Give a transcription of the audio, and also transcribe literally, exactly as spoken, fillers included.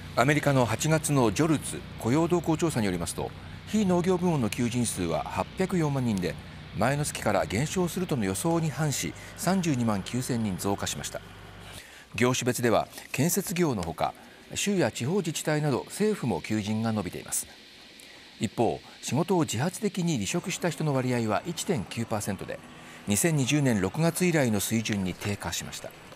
アメリカのはちがつのジョルツ雇用動向調査によりますと、非農業部門の求人数ははっぴゃくよんまんにんで、前の月から減少するとの予想に反しさんじゅうにまんきゅうせんにん増加しました。業種別では建設業のほか、州や地方自治体など政府も求人が伸びています。一方、仕事を自発的に離職した人の割合は いってんきゅうパーセント で、にせんにじゅうねんろくがつ以来の水準に低下しました。